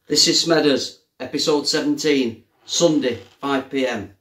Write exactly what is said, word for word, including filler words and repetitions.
This is Smedders, episode seventeen, Sunday, five p m.